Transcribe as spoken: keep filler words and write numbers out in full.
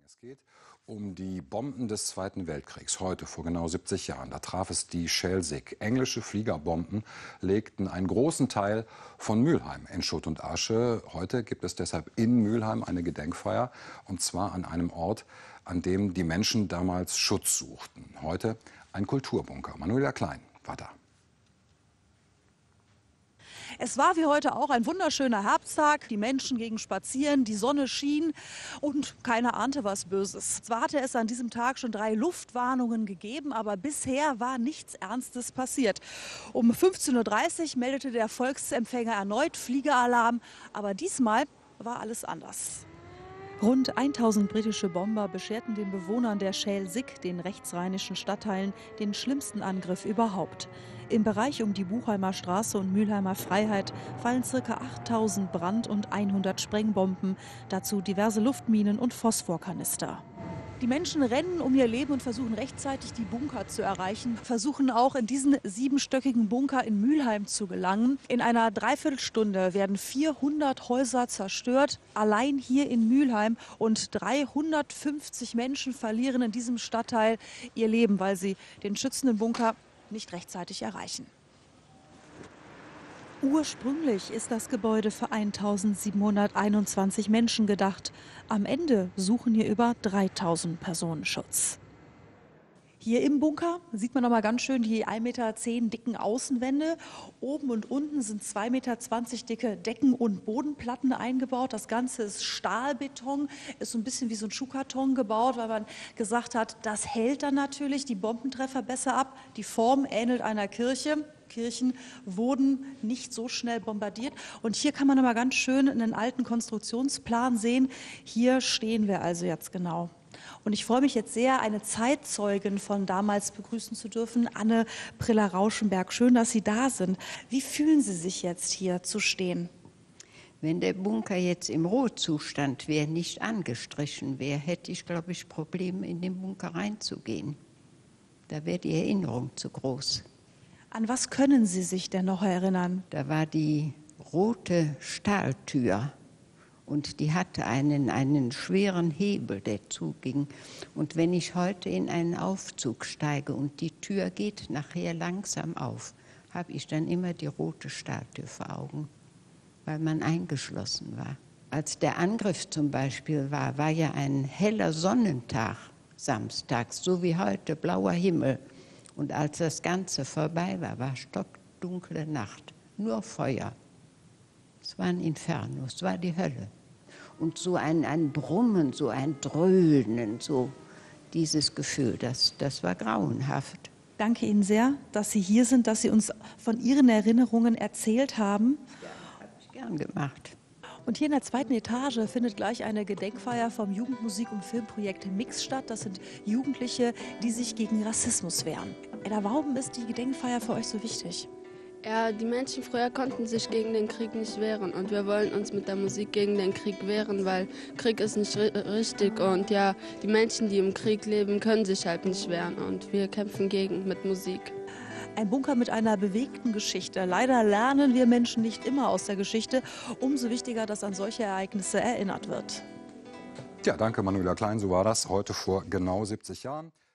Es geht um die Bomben des Zweiten Weltkriegs, heute vor genau siebzig Jahren. Da traf es die Schelsig. Englische Fliegerbomben legten einen großen Teil von Mülheim in Schutt und Asche. Heute gibt es deshalb in Mülheim eine Gedenkfeier, und zwar an einem Ort, an dem die Menschen damals Schutz suchten. Heute ein Kulturbunker. Manuela Klein war da. Es war wie heute auch ein wunderschöner Herbsttag. Die Menschen gingen spazieren, die Sonne schien und keiner ahnte was Böses. Zwar hatte es an diesem Tag schon drei Luftwarnungen gegeben, aber bisher war nichts Ernstes passiert. Um fünfzehn Uhr dreißig meldete der Volksempfänger erneut Fliegeralarm, aber diesmal war alles anders. Rund tausend britische Bomber bescherten den Bewohnern der Schelsig, den rechtsrheinischen Stadtteilen, den schlimmsten Angriff überhaupt. Im Bereich um die Buchheimer Straße und Mülheimer Freiheit fallen ca. achttausend Brand- und hundert Sprengbomben, dazu diverse Luftminen und Phosphorkanister. Die Menschen rennen um ihr Leben und versuchen rechtzeitig die Bunker zu erreichen, versuchen auch in diesen siebenstöckigen Bunker in Mülheim zu gelangen. In einer Dreiviertelstunde werden vierhundert Häuser zerstört, allein hier in Mülheim, und dreihundertfünfzig Menschen verlieren in diesem Stadtteil ihr Leben, weil sie den schützenden Bunker nicht rechtzeitig erreichen. Ursprünglich ist das Gebäude für eintausendsiebenhunderteinundzwanzig Menschen gedacht. Am Ende suchen hier über dreitausend Personen Schutz. Hier im Bunker sieht man noch mal ganz schön die ein Meter zehn dicken Außenwände. Oben und unten sind zwei Meter zwanzig dicke Decken- und Bodenplatten eingebaut. Das Ganze ist Stahlbeton, ist so ein bisschen wie so ein Schuhkarton gebaut, weil man gesagt hat, das hält dann natürlich die Bombentreffer besser ab. Die Form ähnelt einer Kirche. Kirchen wurden nicht so schnell bombardiert. Und hier kann man noch mal ganz schön einen alten Konstruktionsplan sehen. Hier stehen wir also jetzt genau. Und ich freue mich jetzt sehr, eine Zeitzeugin von damals begrüßen zu dürfen, Anne Priller-Rauschenberg. Schön, dass Sie da sind. Wie fühlen Sie sich jetzt hier zu stehen? Wenn der Bunker jetzt im Rohzustand wäre, nicht angestrichen wäre, hätte ich, glaube ich, Probleme, in den Bunker reinzugehen. Da wäre die Erinnerung zu groß. An was können Sie sich denn noch erinnern? Da war die rote Stahltür. Und die hatte einen, einen schweren Hebel, der zuging. Und wenn ich heute in einen Aufzug steige und die Tür geht nachher langsam auf, habe ich dann immer die rote Stahltür vor Augen, weil man eingeschlossen war. Als der Angriff zum Beispiel war, war ja ein heller Sonnentag samstags, so wie heute, blauer Himmel. Und als das Ganze vorbei war, war stockdunkle Nacht, nur Feuer. Es war ein Inferno, es war die Hölle. Und so ein, ein Brummen, so ein Dröhnen, so dieses Gefühl, das, das war grauenhaft. Danke Ihnen sehr, dass Sie hier sind, dass Sie uns von Ihren Erinnerungen erzählt haben. Ja, habe ich gern gemacht. Und hier in der zweiten Etage findet gleich eine Gedenkfeier vom Jugendmusik- und Filmprojekt Mix statt. Das sind Jugendliche, die sich gegen Rassismus wehren. Edda, warum ist die Gedenkfeier für euch so wichtig? Ja, die Menschen früher konnten sich gegen den Krieg nicht wehren und wir wollen uns mit der Musik gegen den Krieg wehren, weil Krieg ist nicht richtig und ja, die Menschen, die im Krieg leben, können sich halt nicht wehren und wir kämpfen gegen mit Musik. Ein Bunker mit einer bewegten Geschichte. Leider lernen wir Menschen nicht immer aus der Geschichte. Umso wichtiger, dass an solche Ereignisse erinnert wird. Ja, danke Manuela Klein, so war das heute vor genau siebzig Jahren.